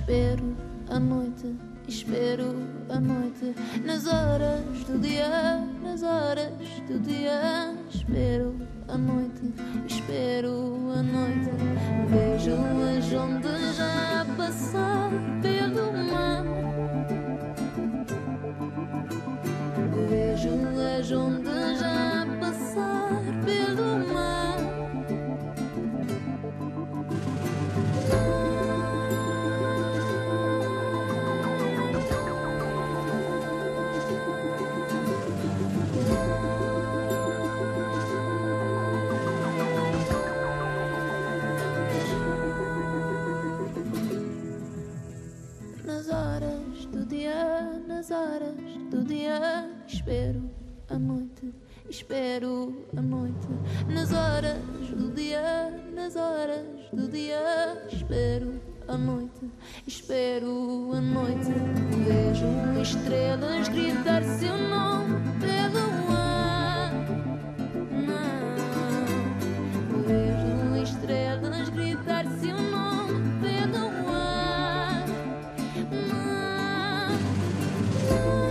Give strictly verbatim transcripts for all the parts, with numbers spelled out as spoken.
espero a noite, espero a noite. Nas horas do dia, nas horas do dia, espero a noite, espero a noite. Vejo-as onde já passar pelo mar. Vejo-as onde já passar pelo mar. Nas horas do dia, nas horas do dia, espero a noite, espero a noite. Nas horas do dia, nas horas do dia, espero a noite, espero a noite. Vejo estrelas gritar seu nome pelo ar. Não, vejo estrelas gritar seu nome pelo ar. Não, não.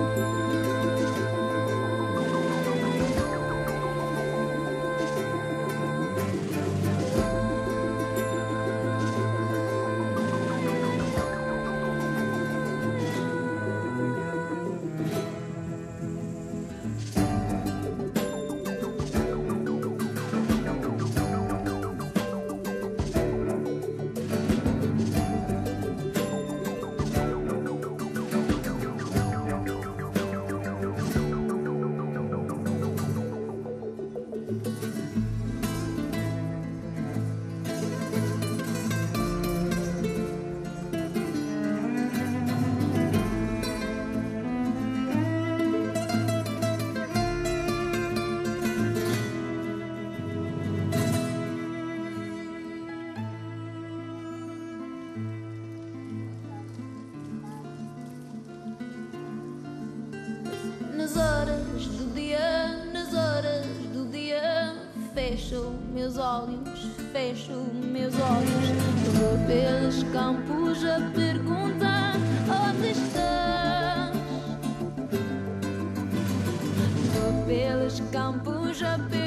Nas horas do dia, nas horas do dia, fecho meus olhos, fecho meus olhos. Vou pelos campos a perguntar onde estás. Vou pelos campos a perguntar